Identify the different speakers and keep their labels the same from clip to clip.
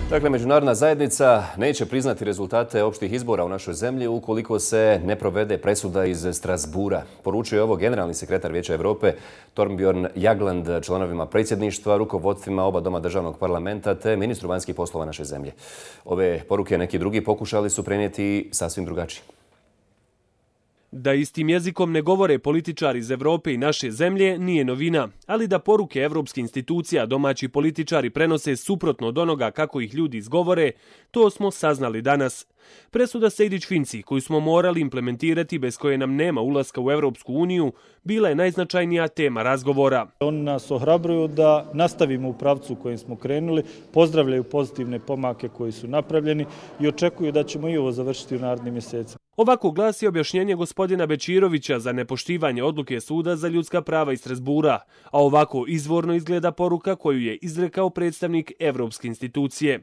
Speaker 1: Dakle, međunarodna zajednica neće priznati rezultate opštih izbora u našoj zemlji ukoliko se ne provede presuda iz Strasbura. Poručio je ovo generalni sekretar Vijeća Evrope Thorbjørn Jagland članovima predsjedništva, rukovodstvima oba doma državnog parlamenta te ministru vanjskih poslova naše zemlje. Ove poruke neki drugi pokušali su prenijeti sasvim drugačije.
Speaker 2: Da istim jezikom ne govore političari iz Evrope i naše zemlje nije novina, ali da poruke evropskih institucija domaći političari prenose suprotno od onoga kako ih ljudi izgovore, to smo saznali danas. Presuda Sejdić-Finci, koju smo morali implementirati bez koje nam nema ulaska u Evropsku uniju, bila je najznačajnija tema razgovora.
Speaker 3: Oni nas ohrabruju da nastavimo u pravcu u kojem smo krenuli, pozdravljaju pozitivne pomake koji su napravljeni i očekuju da ćemo i ovo završiti u narednim mjesecima.
Speaker 2: Ovako glasi objašnjenje gospodina Bečirovića za nepoštivanje odluke Suda za ljudska prava iz Strasbura, a ovako izvorno izgleda poruka koju je izrekao predstavnik Evropske institucije.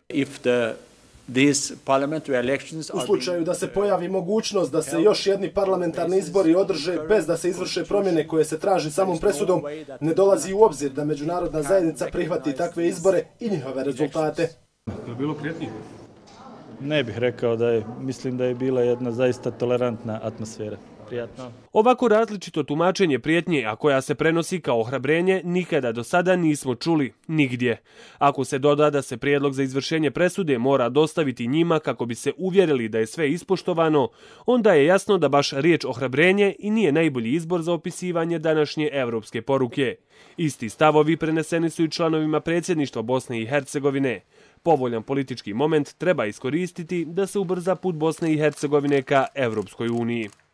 Speaker 4: U slučaju da se pojavi mogućnost da se još jedni parlamentarni izbori održe bez da se izvrše promjene koje se traži samom presudom, ne dolazi u obzir da međunarodna zajednica prihvati takve izbore i njihove rezultate.
Speaker 5: Je bilo prijetnji?
Speaker 3: Ne bih rekao da je, mislim da je bila jedna zaista tolerantna atmosfera. Prijatno.
Speaker 2: Ovako različito tumačenje prijetnje, a koja se prenosi kao ohrabrenje, nikada do sada nismo čuli, nigdje. Ako se doda da se prijedlog za izvršenje presude mora dostaviti njima kako bi se uvjerili da je sve ispoštovano, onda je jasno da baš riječ ohrabrenje i nije najbolji izbor za opisivanje današnje evropske poruke. Isti stavovi preneseni su i članovima predsjedništva Bosne i Hercegovine. Povoljan politički moment treba iskoristiti da se ubrza put Bosne i Hercegovine ka Evropskoj uniji.